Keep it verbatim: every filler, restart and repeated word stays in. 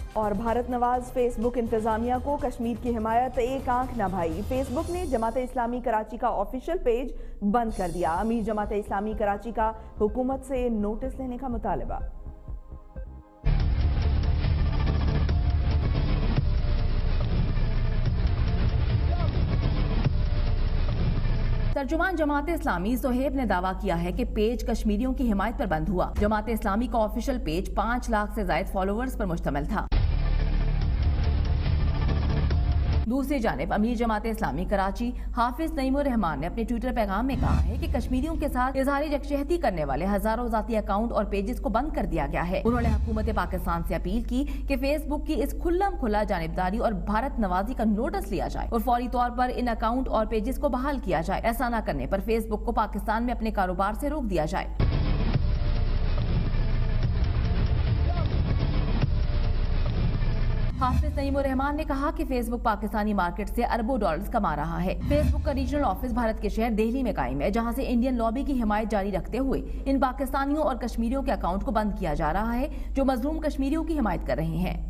اور بھارت نواز فیس بک انتظامیہ کو کشمیر کی حمایت ایک آنکھ نہ بھائی، فیس بک نے جماعت اسلامی کراچی کا آفیشیل پیج بند کر دیا، امیر جماعت اسلامی کراچی کا حکومت سے نوٹس لینے کا مطالبہ۔ ترجمان جماعت اسلامی سہیب نے دعویٰ کیا ہے کہ پیج کشمیریوں کی حمایت پر بند ہوا۔ جماعت اسلامی کا آفیشیل پیج پانچ لاکھ سے زائد فالوورز پر مشتمل تھا۔ دوسری جانب امیر جماعت اسلامی کراچی حافظ نعیم الرحمان نے اپنے ٹویٹر پیغام میں کہا ہے کہ کشمیریوں کے ساتھ اظہار یکجہتی کرنے والے ہزاروں ذاتی اکاؤنٹ اور پیجز کو بند کر دیا گیا ہے۔ انہوں نے حکومت پاکستان سے اپیل کی کہ فیس بک کی اس کھلم کھلا جانبداری اور بھارت نوازی کا نوٹس لیا جائے اور فوری طور پر ان اکاؤنٹ اور پیجز کو بحال کیا جائے۔ ایسا نہ کرنے پر فیس بک کو پاکستان میں اپنے کاروبار سے روک دیا جائے۔ حافظ نعیم الرحمان نے کہا کہ فیس بک پاکستانی مارکیٹ سے اربوں ڈالرز کما رہا ہے۔ فیس بک کا ریجنل آفس بھارت کے شہر دہلی میں قائم ہے، جہاں سے انڈین لابی کی حمایت جاری رکھتے ہوئے ان پاکستانیوں اور کشمیریوں کے اکاؤنٹ کو بند کیا جا رہا ہے جو مظلوم کشمیریوں کی حمایت کر رہے ہیں۔